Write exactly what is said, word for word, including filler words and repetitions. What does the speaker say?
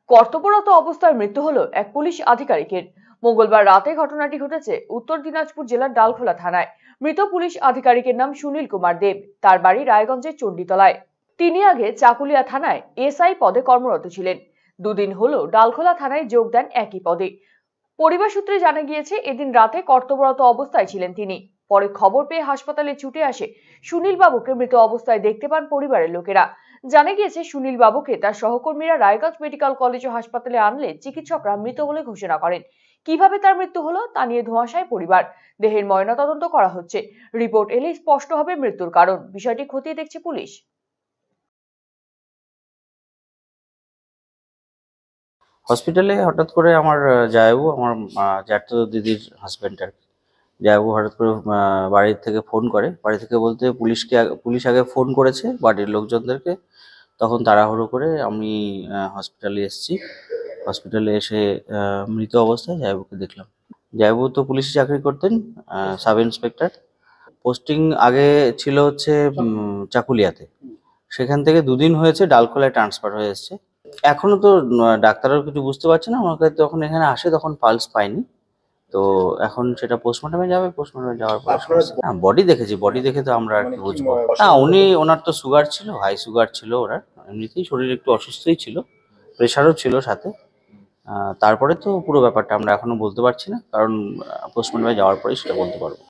কর্তব্যরত অবস্থায় মৃত্যু হলো এক পুলিশ আধিকারিকের। মঙ্গলবার রাতে ঘটনাটি ঘটেছে উত্তর দিনাজপুর জেলার ডালখোলা থানায়। মৃত পুলিশ আধিকারিকের নাম সুনীল কুমার দেব। তার বাড়ি রায়গঞ্জের চণ্ডীতলায়। তিনি আগে চাকুলিয়া থানায় এসআই পদে কর্মরত ছিলেন। দুদিন হলো ডালখোলা থানায় যোগ দেন একই পদে। পরিবার সূত্রে জানা গিয়েছে, এদিন রাতে কর্তব্যরত অবস্থায় ছিলেন তিনি। পরে খবর পেয়ে হাসপাতালে ছুটে আসে সুনীল বাবুকে মৃত অবস্থায় দেখতে পান পরিবারের লোকেরা। জানা গিয়েছে, সুনীল বাবুকে তার সহকর্মীরা রায়গঞ্জ মেডিকেল কলেজ ও হাসপাতালে আনলে চিকিৎসকরা মৃত বলে ঘোষণা করেন। কিভাবে তার মৃত্যু হলো তা নিয়ে ধোঁয়াশায় পরিবার। দেহের ময়নাতদন্ত করা হচ্ছে। রিপোর্ট এলেই স্পষ্ট হবে মৃত্যুর কারণ। বিষয়টি খতিয়ে দেখছে পুলিশ। হসপিটালে হঠাৎ করে আমার জায়াবু, আমার জ্যাঠতো দিদির হাজব্যান্ড আর কি, জায়াবু হঠাৎ করে বাড়ির থেকে ফোন করে। বাড়ি থেকে বলতে পুলিশকে পুলিশ আগে ফোন করেছে বাড়ির লোকজনদেরকে। তখন তাড়াহুড়ো করে আমি হসপিটালে এসেছি। হসপিটালে এসে মৃত অবস্থায় জায়াবুকে দেখলাম। জায়াবু তো পুলিশে চাকরি করতেন, সাব ইন্সপেক্টর। পোস্টিং আগে ছিল হচ্ছে চাকুলিয়াতে, সেখান থেকে দুদিন হয়েছে ডালখোলায় ট্রান্সফার হয়ে এসছে। এখনো তো ডাক্তারও কিছু বুঝতে পারছে না, ওনাকে যখন এখানে আসে তখন পালস পাইনি। তো এখন সেটা পোস্টমর্টমে যাবে, পোস্টমর্টমে যাওয়ার পর হ্যাঁ বডি দেখেছি, বডি দেখে তো আমরা আর কি বুঝবো। না, উনি ওনার তো সুগার ছিল, হাই সুগার ছিল ওনার, এমনিতেই শরীর একটু অসুস্থই ছিল, প্রেশারও ছিল সাথে। তারপরে তো পুরো ব্যাপারটা আমরা এখনো বলতে পারছি না, কারণ পোস্টমর্টমে যাওয়ার পরেই সেটা বলতে পারবো।